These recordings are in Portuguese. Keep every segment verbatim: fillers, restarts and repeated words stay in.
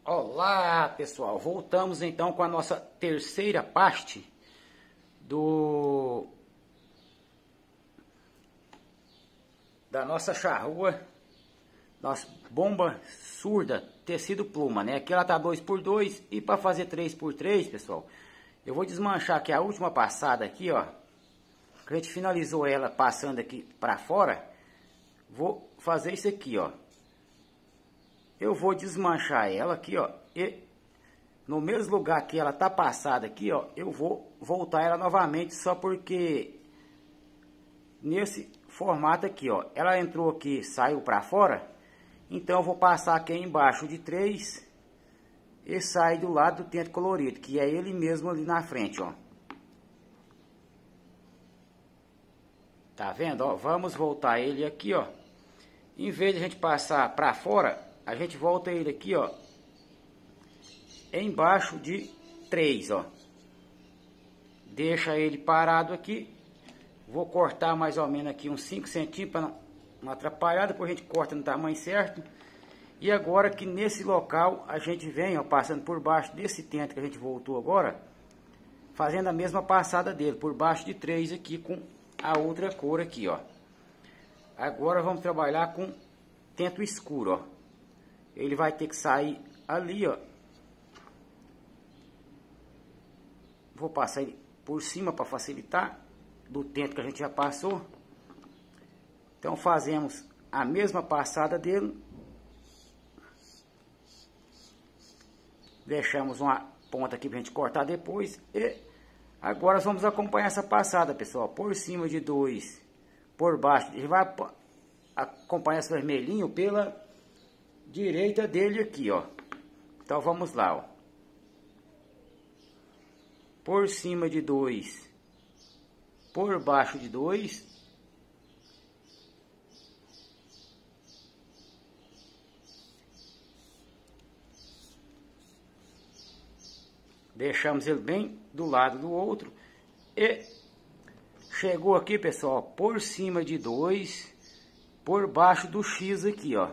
Olá pessoal, voltamos então com a nossa terceira parte do da nossa charrua, nossa bomba surda tecido pluma, né? Aqui ela tá dois por dois e para fazer três por três, pessoal, eu vou desmanchar aqui a última passada aqui, ó. A gente finalizou ela passando aqui para fora. Vou fazer isso aqui, ó. Eu vou desmanchar ela aqui, ó, e no mesmo lugar que ela tá passada aqui, ó, eu vou voltar ela novamente, só porque nesse formato aqui, ó, ela entrou aqui, saiu para fora, então eu vou passar aqui embaixo de três e sai do lado do tento colorido, que é ele mesmo ali na frente, ó. Tá vendo, ó? Vamos voltar ele aqui, ó. Em vez de a gente passar para fora, a gente volta ele aqui, ó, embaixo de três, ó. Deixa ele parado aqui. Vou cortar mais ou menos aqui uns cinco centímetros para não, não atrapalhar. Depois a gente corta no tamanho certo. E agora que nesse local a gente vem, ó, passando por baixo desse tento que a gente voltou agora, fazendo a mesma passada dele, por baixo de três aqui com a outra cor aqui, ó. Agora vamos trabalhar com tento escuro, ó. Ele vai ter que sair ali, ó. Vou passar ele por cima para facilitar do tento que a gente já passou. Então fazemos a mesma passada dele. Deixamos uma ponta aqui para a gente cortar depois. E agora vamos acompanhar essa passada, pessoal. Por cima de dois, por baixo. A gente vai acompanhar esse vermelhinho pela direita dele aqui, ó. Então vamos lá, ó. Por cima de dois, por baixo de dois. Deixamos ele bem do lado do outro. E chegou aqui, pessoal, por cima de dois, por baixo do X aqui, ó.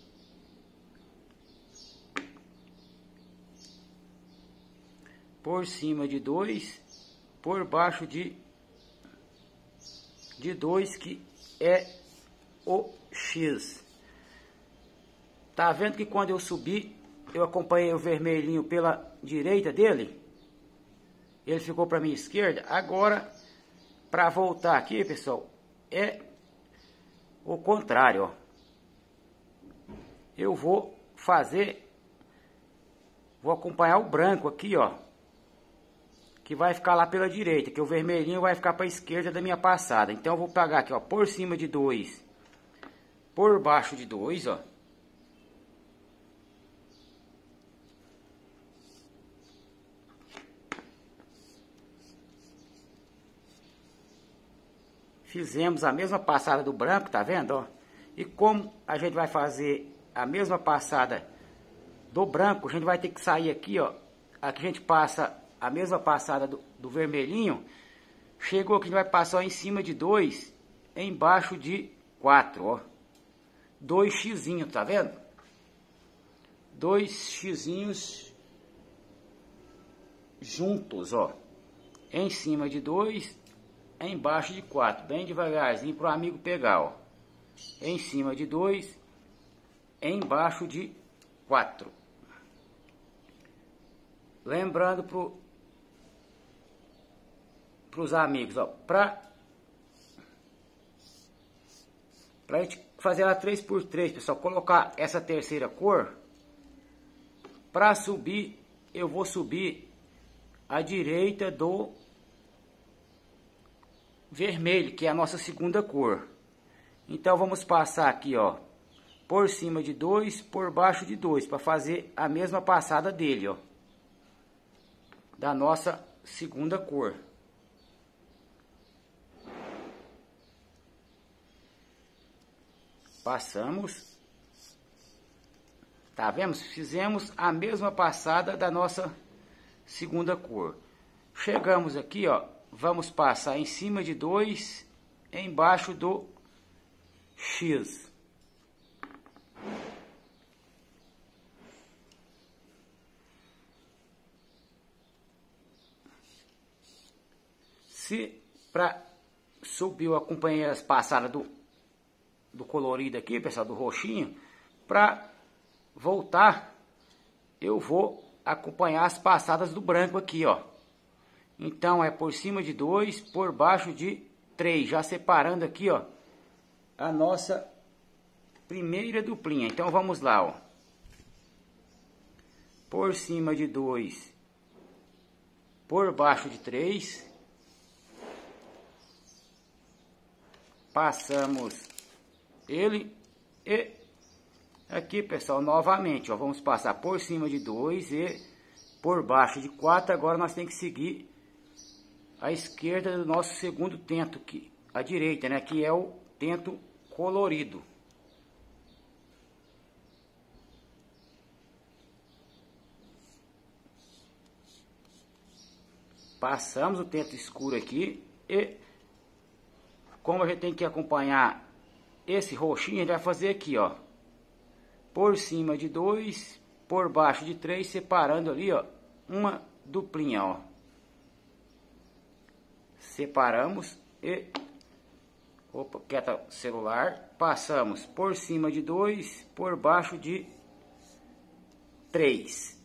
Por cima de dois, por baixo de de dois, que é o X. Tá vendo que quando eu subi, eu acompanhei o vermelhinho pela direita dele? Ele ficou para minha esquerda. Agora, para voltar aqui, pessoal, é o contrário, ó. Eu vou fazer, vou acompanhar o branco aqui, ó, que vai ficar lá pela direita, que o vermelhinho vai ficar para a esquerda da minha passada. Então eu vou pegar aqui, ó, por cima de dois, por baixo de dois, ó. Fizemos a mesma passada do branco, tá vendo, ó? E como a gente vai fazer a mesma passada do branco, a gente vai ter que sair aqui, ó. Aqui a gente passa a mesma passada do, do vermelhinho. Chegou aqui, a gente vai passar em cima de dois, embaixo de quatro, ó. Dois xizinhos, tá vendo? Dois xizinhos juntos, ó. Em cima de dois, embaixo de quatro. Bem devagarzinho para o amigo pegar, ó. Em cima de dois, embaixo de quatro. Lembrando pro para os amigos, ó, para para a gente fazer ela três por três, pessoal, colocar essa terceira cor, para subir, eu vou subir à direita do vermelho, que é a nossa segunda cor. Então vamos passar aqui, ó, por cima de dois, por baixo de dois, para fazer a mesma passada dele, ó, da nossa segunda cor. Passamos, tá vendo? Fizemos a mesma passada da nossa segunda cor. Chegamos aqui, ó, vamos passar em cima de dois, embaixo do X. E para subir, eu acompanhei as passadas do, do colorido aqui, pessoal, do roxinho. Para voltar, eu vou acompanhar as passadas do branco aqui, ó. Então é por cima de dois, por baixo de três, já separando aqui, ó, a nossa primeira duplinha. Então vamos lá, ó. Por cima de dois, por baixo de três, passamos ele e aqui, pessoal, novamente, ó, vamos passar por cima de dois e por baixo de quatro. Agora nós temos que seguir a esquerda do nosso segundo tento, que a direita, né, que é o tento colorido. Passamos o tento escuro aqui e como a gente tem que acompanhar esse roxinho, a gente vai fazer aqui, ó, por cima de dois, por baixo de três, separando ali, ó, uma duplinha, ó. Separamos e opa, quieta celular, passamos por cima de dois, por baixo de três.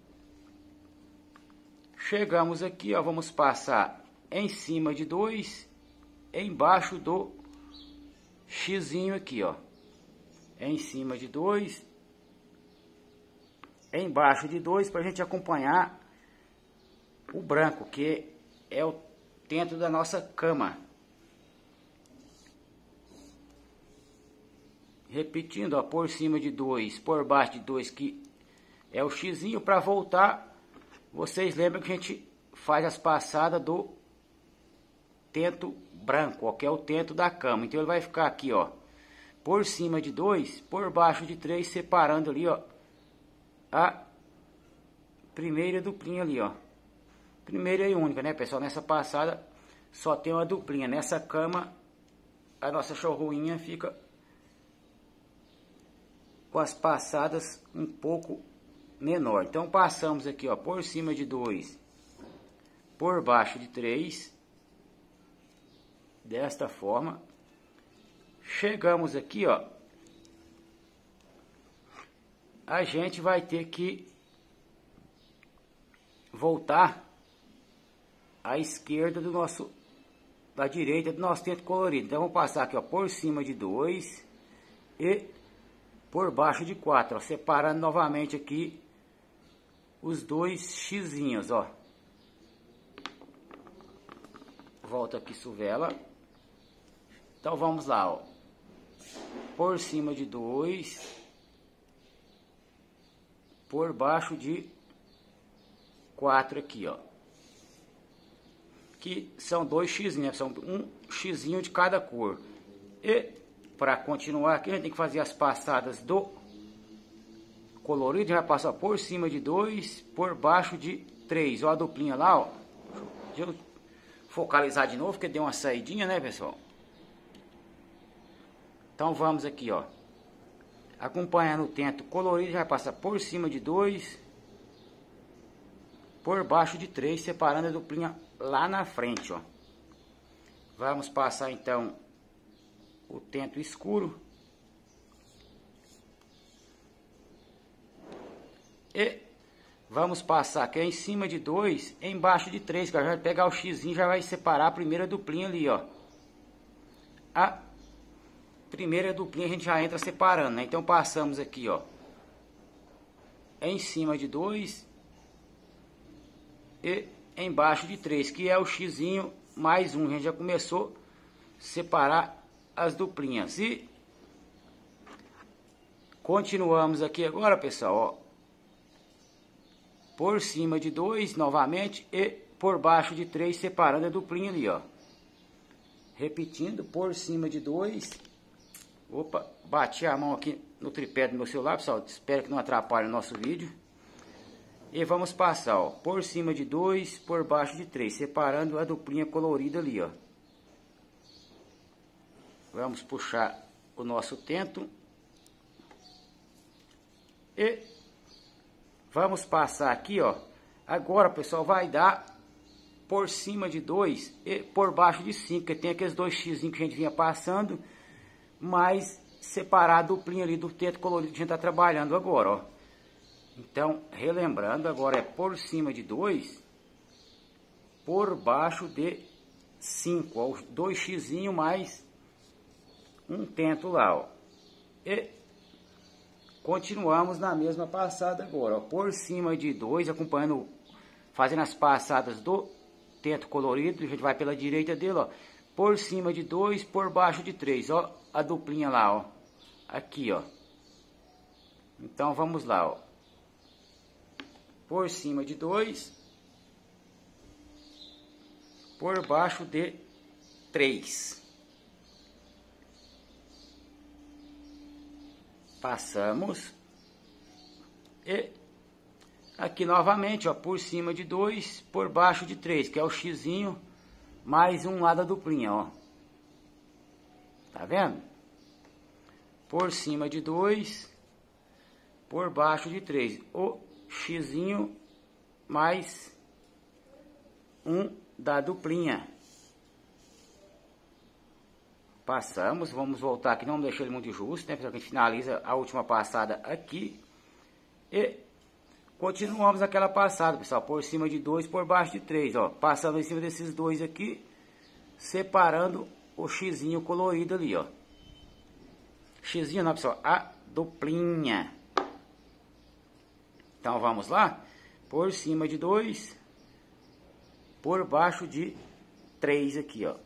Chegamos aqui, ó, vamos passar em cima de dois, embaixo do xizinho aqui, ó. Em cima de dois, embaixo de dois, para a gente acompanhar o branco, que é o tento da nossa cama. Repetindo, ó, por cima de dois, por baixo de dois, que é o xizinho. Para voltar, vocês lembram que a gente faz as passadas do tento branco, ó, que é o tento da cama. Então ele vai ficar aqui, ó, por cima de dois, por baixo de três, separando ali, ó, a primeira duplinha ali, ó. Primeira e única, né, pessoal? Nessa passada só tem uma duplinha. Nessa cama, a nossa chorroinha fica com as passadas um pouco menor. Então passamos aqui, ó, por cima de dois, por baixo de três, desta forma. Chegamos aqui, ó, a gente vai ter que voltar à esquerda do nosso, da direita do nosso tento colorido. Então vamos passar aqui, ó, por cima de dois e por baixo de quatro, ó, separando novamente aqui os dois xizinhos, ó. Volta aqui, suvela. Então vamos lá, ó, por cima de dois, por baixo de quatro aqui, ó, que são dois xizinhos, são um xizinho de cada cor. E para continuar aqui, a gente tem que fazer as passadas do colorido. A gente vai passar por cima de dois, por baixo de três, ó, a duplinha lá, ó. Deixa eu focalizar de novo, porque deu uma saidinha, né, pessoal? Então vamos aqui, ó, acompanhando o tento colorido, já vai passar por cima de dois, por baixo de três, separando a duplinha lá na frente, ó. Vamos passar então o tento escuro e vamos passar aqui em cima de dois, embaixo de três, que já vai pegar o xizinho, já vai separar a primeira duplinha ali, ó. A primeira duplinha a gente já entra separando, né? Então passamos aqui, ó, em cima de dois e embaixo de três, que é o xizinho mais um. A gente já começou a separar as duplinhas e continuamos aqui agora, pessoal, ó, por cima de dois novamente e por baixo de três, separando a duplinha ali, ó. Repetindo, por cima de dois. Opa, bati a mão aqui no tripé do meu celular, pessoal. Espero que não atrapalhe o nosso vídeo. E vamos passar, ó, por cima de dois, por baixo de três, separando a duplinha colorida ali, ó. Vamos puxar o nosso tento. E vamos passar aqui, ó. Agora, pessoal, vai dar por cima de dois e por baixo de cinco, que tem aqueles dois xizinhos que a gente vinha passando, mas separar a duplinha ali do teto colorido que a gente está trabalhando agora, ó. Então, relembrando, agora é por cima de dois, por baixo de cinco, ó, os dois xizinhos mais um tento lá, ó. E continuamos na mesma passada agora, ó, por cima de dois, acompanhando, fazendo as passadas do tento colorido, a gente vai pela direita dele, ó, por cima de dois, por baixo de três, ó, a duplinha lá, ó, aqui, ó. Então vamos lá, ó, por cima de dois, por baixo de três, passamos e aqui novamente, ó, por cima de dois, por baixo de três, que é o xizinho mais um lá da duplinha, ó. Tá vendo? Por cima de dois, por baixo de três, o xizinho mais um da duplinha. Passamos, vamos voltar aqui, não vamos deixar ele muito justo, né, pessoal, que a gente finaliza a última passada aqui e continuamos aquela passada, pessoal, por cima de dois, por baixo de três, ó, passando em cima desses dois aqui, separando o xizinho colorido ali, ó. Xizinho não, pessoal, a duplinha. Então vamos lá, por cima de dois, por baixo de três aqui, ó.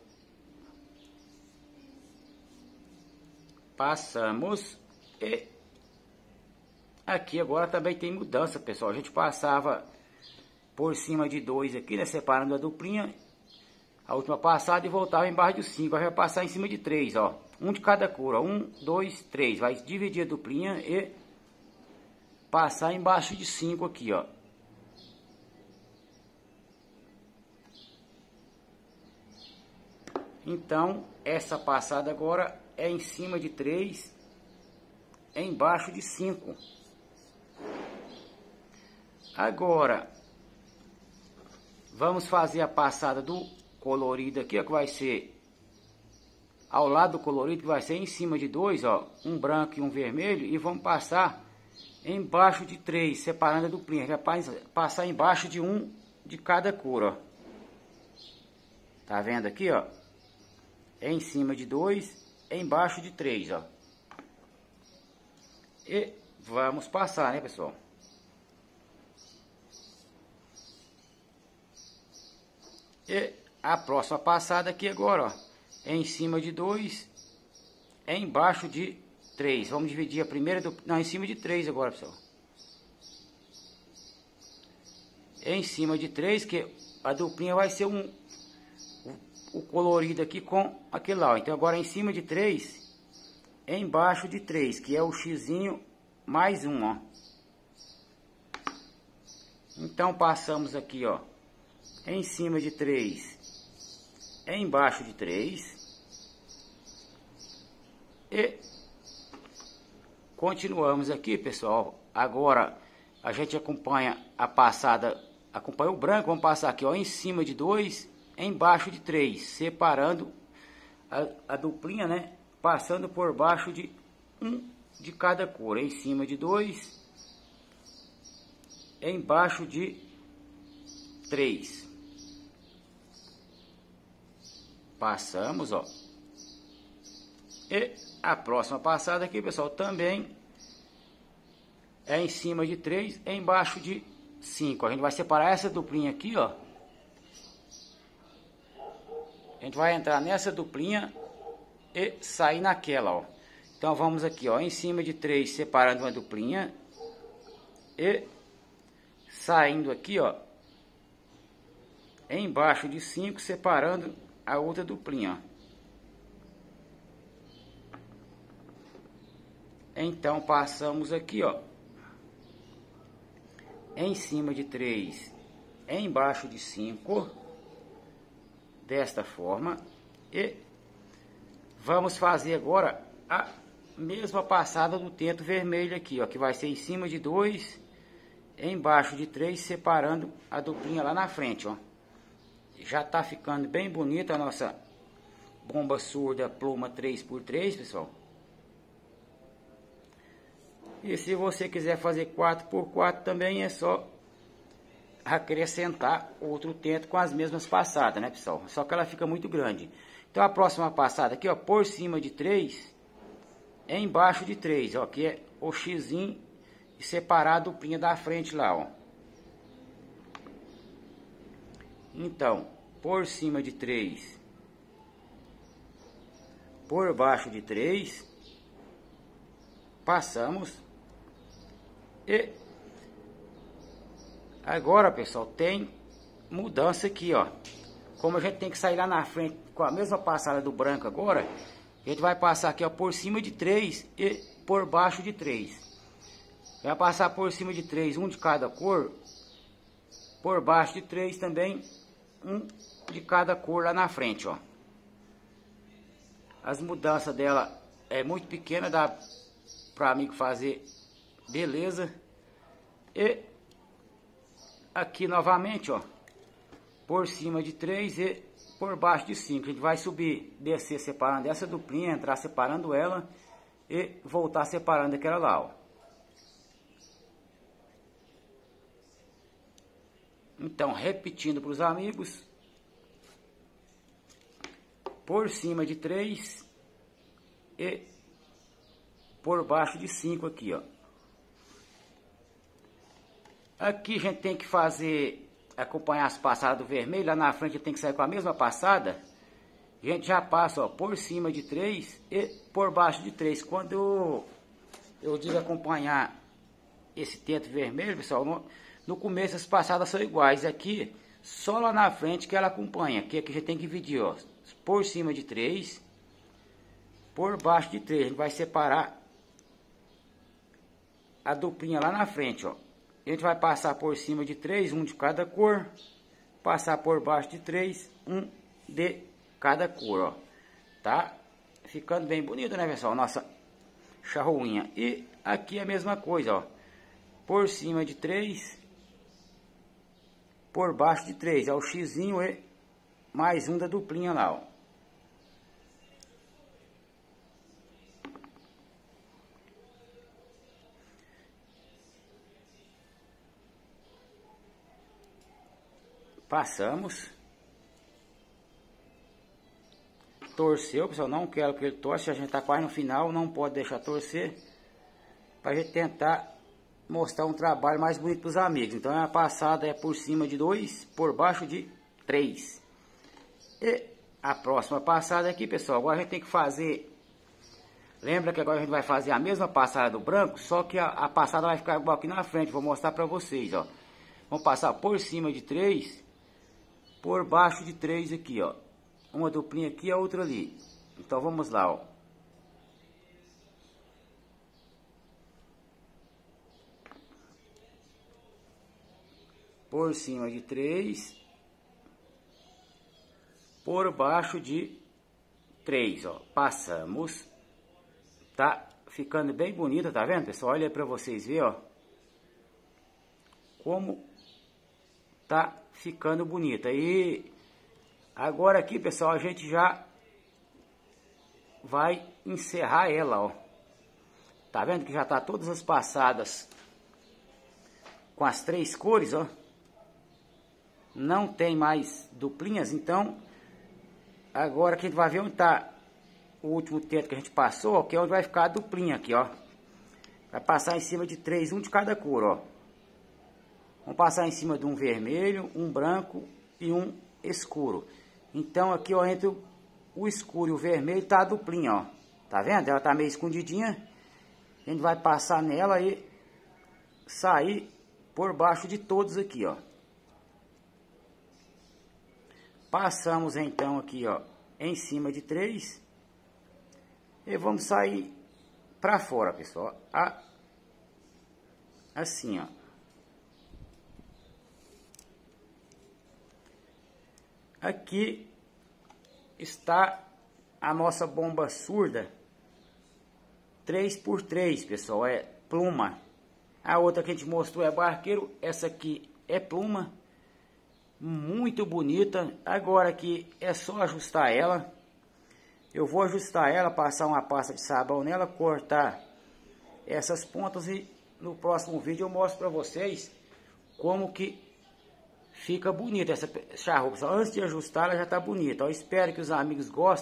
Passamos e aqui agora também tem mudança, pessoal. A gente passava por cima de dois aqui, né, separando a duplinha, a última passada, e voltava embaixo de cinco. Agora vai passar em cima de três, ó. Um de cada cor, ó. Um, dois, três. Vai dividir a duplinha e passar embaixo de cinco aqui, ó. Então, essa passada agora é em cima de três, é embaixo de cinco. Agora, vamos fazer a passada do colorido aqui, ó, que vai ser ao lado do colorido, que vai ser em cima de dois, ó, um branco e um vermelho, e vamos passar embaixo de três, separando a duplinha. Vai passar embaixo de um de cada cor, ó. Tá vendo aqui, ó? É em cima de dois, é embaixo de três, ó. E vamos passar, né, pessoal? E a próxima passada aqui agora, ó, é em cima de dois, é embaixo de três. Vamos dividir a primeira do... Não, em cima de três agora, pessoal. É em cima de três, que a duplinha vai ser um... O, o colorido aqui com aquele lá, ó. Então agora em cima de três, é embaixo de três, que é o xizinho mais um, ó. Então passamos aqui, ó, em cima de três, é embaixo de três. E continuamos aqui, pessoal. Agora a gente acompanha a passada, acompanha o branco, vamos passar aqui, ó, em cima de dois, embaixo de três, separando a, a duplinha, né, passando por baixo de um de cada cor, em cima de dois, embaixo de três. Passamos, ó. E a próxima passada aqui, pessoal, também é em cima de três, é embaixo de cinco. A gente vai separar essa duplinha aqui, ó. A gente vai entrar nessa duplinha e sair naquela, ó. Então vamos aqui, ó, em cima de três, separando uma duplinha e saindo aqui, ó, embaixo de cinco, separando a outra duplinha, ó. Então passamos aqui, ó, em cima de três, embaixo de cinco, desta forma, e vamos fazer agora a mesma passada do tento vermelho aqui, ó, que vai ser em cima de dois, embaixo de três, separando a duplinha lá na frente, ó. já tá ficando bem bonita a nossa bomba surda pluma três por três, pessoal. E se você quiser fazer quatro por quatro também é só acrescentar outro tento com as mesmas passadas, né, pessoal? Só que ela fica muito grande. Então a próxima passada aqui, ó, por cima de três, é embaixo de três, ó, que é o xizinho e separar a duplinha da frente lá, ó. Então, por cima de três, por baixo de três, passamos. E agora, pessoal, tem mudança aqui, ó. Como a gente tem que sair lá na frente com a mesma passada do branco agora, a gente vai passar aqui, ó, por cima de três e por baixo de três. Vai passar por cima de três, um de cada cor. Por baixo de três também, um de cada cor lá na frente, ó. As mudanças dela é muito pequena, dá para amigo fazer, beleza. E aqui novamente, ó, por cima de três e por baixo de cinco. A gente vai subir, descer separando essa duplinha, entrar separando ela e voltar separando aquela lá, ó. Então, repetindo para os amigos, por cima de três e por baixo de cinco aqui, ó. Aqui a gente tem que fazer, acompanhar as passadas do vermelho, lá na frente tem que sair com a mesma passada. A gente já passa, ó, por cima de três e por baixo de três. Quando eu, eu digo acompanhar esse tento vermelho, pessoal, no, no começo as passadas são iguais. Aqui, só lá na frente que ela acompanha. Aqui, aqui a gente tem que dividir, ó, por cima de três, por baixo de três. A gente vai separar a duplinha lá na frente, ó. A gente vai passar por cima de três, um de cada cor. Passar por baixo de três, um de cada cor, ó. Tá ficando bem bonito, né, pessoal? Nossa charruinha. E aqui a mesma coisa, ó. Por cima de três, por baixo de três. É o xizinho e mais um da duplinha lá, ó. Passamos. Torceu, pessoal. Não quero que ele torce. A gente tá quase no final. Não pode deixar torcer. Pra gente tentar mostrar um trabalho mais bonito pros amigos. Então a passada é por cima de dois, por baixo de três. E a próxima passada aqui, pessoal. Agora a gente tem que fazer. Lembra que agora a gente vai fazer a mesma passada do branco. Só que a, a passada vai ficar igual aqui na frente. Vou mostrar pra vocês, ó. Vamos passar por cima de três. Por baixo de três aqui, ó. Uma duplinha aqui e a outra ali. Então vamos lá, ó. Por cima de três. Por baixo de três, ó. Passamos. Tá ficando bem bonita, tá vendo, pessoal? Olha aí pra vocês verem, ó. Como tá ficando bonita. E agora aqui, pessoal, a gente já vai encerrar ela, ó. Tá vendo que já tá todas as passadas com as três cores, ó. Não tem mais duplinhas, então agora que a gente vai ver onde tá o último tento que a gente passou, ó, que é onde vai ficar a duplinha aqui, ó. Vai passar em cima de três, um de cada cor, ó. Vamos passar em cima de um vermelho, um branco e um escuro. Então aqui, ó, entre o escuro e o vermelho tá a duplinha, ó. Tá vendo? Ela tá meio escondidinha. A gente vai passar nela e sair por baixo de todos aqui, ó. Passamos então aqui, ó, em cima de três. E vamos sair pra fora, pessoal. A, assim, ó. Aqui está a nossa bomba surda três por três, pessoal, é pluma. A outra que a gente mostrou é barqueiro, essa aqui é pluma. muito bonita. Agora que é só ajustar ela. Eu vou ajustar ela, passar uma pasta de sabão nela, cortar essas pontas e no próximo vídeo eu mostro para vocês como que fica bonita essa charrua. Antes de ajustar ela já tá bonita. Eu espero que os amigos gostem.